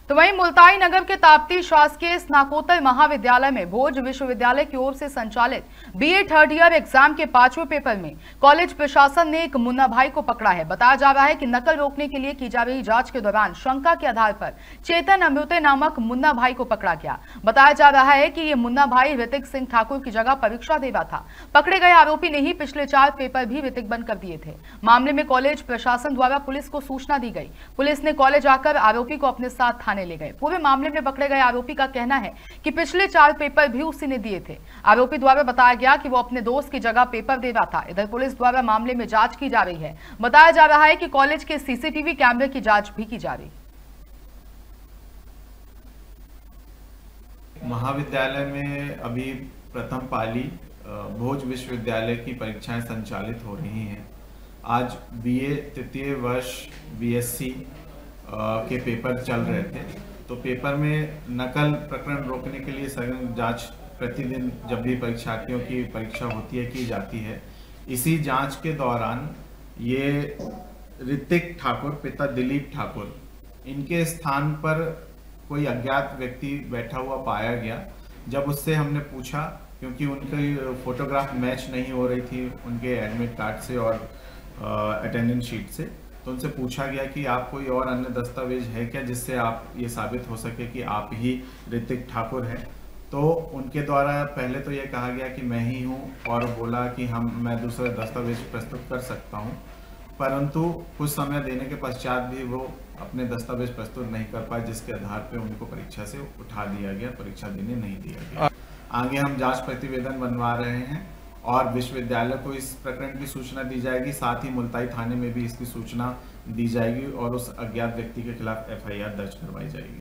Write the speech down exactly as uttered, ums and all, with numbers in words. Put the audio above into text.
तो वहीं मुल्ताई नगर के ताप्ती शासकीय स्नातकोत्तर महाविद्यालय में भोज विश्वविद्यालय की ओर से संचालित बीए थर्ड ईयर एग्जाम के पांचवें पेपर में कॉलेज प्रशासन ने एक मुन्ना भाई को पकड़ा है। बताया जा रहा है कि नकल रोकने के लिए की जा रही जांच के दौरान शंका के आधार पर चेतन अमृते नामक मुन्ना भाई को पकड़ा गया। बताया जा रहा है कि ये मुन्ना भाई ऋतिक सिंह ठाकुर की जगह परीक्षा दे रहा था। पकड़े गए आरोपी ने ही पिछले चार पेपर भी ऋतिक बंद कर दिए थे। मामले में कॉलेज प्रशासन द्वारा पुलिस को सूचना दी गई। पुलिस ने कॉलेज आकर आरोपी को अपने साथ थाने ले गए। पूरे मामले में पकड़े गए आरोपी का कहना है कि पिछले चार पेपर भी उसी ने दिए थे। आरोपी द्वारा बताया गया कि वो अपने दोस्त की जगह पेपर दे रहा था। इधर पुलिस द्वारा मामले में जांच की जा रही है। बताया जा रहा है कि कॉलेज के सीसीटीवी कैमरे की जांच भी की जा रही। महाविद्यालय में अभी प्रथम पाली भोज विश्वविद्यालय की परीक्षाएं संचालित हो रही हैं। आज बीए तृतीय वर्ष बीएससी के पेपर चल रहे थे, तो पेपर में नकल प्रकरण रोकने के लिए सघन जांच प्रतिदिन जब भी परीक्षार्थियों की परीक्षा होती है की जाती है। इसी जांच के दौरान ये ऋतिक ठाकुर पिता दिलीप ठाकुर इनके स्थान पर कोई अज्ञात व्यक्ति बैठा हुआ पाया गया। जब उससे हमने पूछा, क्योंकि उनकी फोटोग्राफ मैच नहीं हो रही थी उनके एडमिट कार्ड से और अटेंडेंस शीट से, तो उनसे पूछा गया कि आप कोई और अन्य दस्तावेज है क्या जिससे आप ये साबित हो सके कि आप ही ऋतिक ठाकुर हैं। तो उनके द्वारा पहले तो ये कहा गया कि मैं ही हूँ और बोला कि हम मैं दूसरा दस्तावेज प्रस्तुत कर सकता हूँ, परंतु कुछ समय देने के पश्चात भी वो अपने दस्तावेज प्रस्तुत नहीं कर पाए, जिसके आधार पर उनको परीक्षा से उठा दिया गया, परीक्षा देने नहीं दिया गया। आगे हम जांच प्रतिवेदन बनवा रहे हैं और विश्वविद्यालय को इस प्रकरण की सूचना दी जाएगी। साथ ही मुल्ताई थाने में भी इसकी सूचना दी जाएगी और उस अज्ञात व्यक्ति के खिलाफ एफ आई आर दर्ज करवाई जाएगी।